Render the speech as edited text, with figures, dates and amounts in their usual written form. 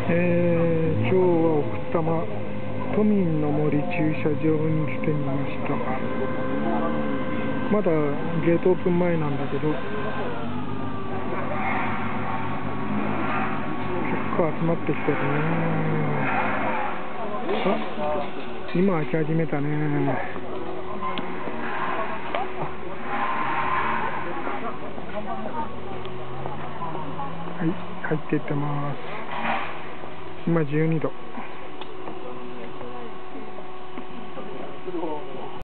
今日は奥多摩都民の森駐車場に来てみました。まだゲートオープン前なんだけど、結構集まってきてるね。あ、今開き始めたね。はい、入っていってます。今12度。